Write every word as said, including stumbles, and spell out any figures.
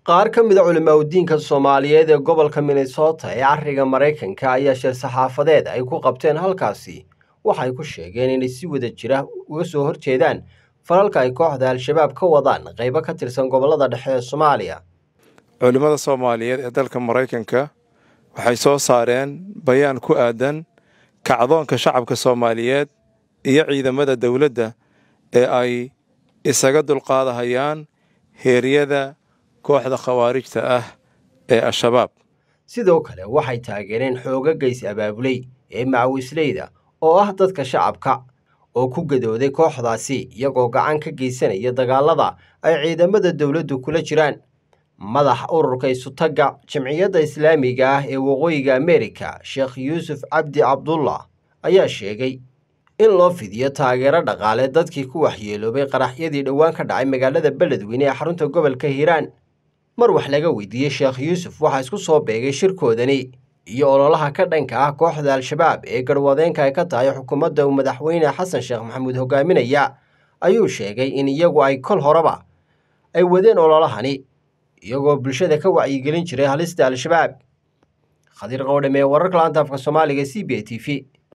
qaar ka mid a culimaadudiinka Soomaaliyeed ee gobolka Minnesota ee arriga Mareykanka ayaa shir saxaafadeed ay ku qabteen halkaasi waxay ku sheegeen inay si wada jira uga soo horjeedaan falalka ay kooxda Al-Shabaab ka wadaan qaybo ka tirsan gobolada dhexe ee Soomaaliya. Culimada Soomaaliyeed ee dalka Mareykanka waxay soo saareen bayaan ku aadan kacdoonka shacabka Soomaaliyeed iyo ciidamada dawladda ee ay isaga dulqaadahayaan heeriyada kooxda khawaarijta ah ee Al-Shabaab. sidoo kale waxay taageereen xoogagga is-abaabulay ee macawisleyda oo ah dadka shacabka oo ku gadooday kooxdaasi iyagoo gacan ka geysanaya dagaalada ay ciidamada dawladdu kula jiraan. madaxa ururka isutagga jamciyadda islaamiga ah ee waqooyiga Ameerika Sheekh Yuusuf Cabdi Cabdullah ayaa sheegay in loo fidiyo taageero dhaqaale dadkii ku waxyeeloobay qaraxyadii dhowaan ka dhacay magaalada Beledweyne ee xarunta gobolka Hiiraan. mar wax laga weydiiyey Sheekh Yuusuf waxa isku soo beegay shirkoodani iyo ololaha ka dhanka ah kooxda Al-Shabaab ee garwadeenka ay ka tahay xukuumadda uu madaxweyne Xasan Sheekh Maxamuud hogaaminaya ayuu sheegay in iyagu ay kol horeba ay wadeen ololahani iyagoo bulshada ka wacyigelin jiray halista Al-Shabaab. Khadir Qowdhame wararka laanta afka Soomaaliga C B A T V.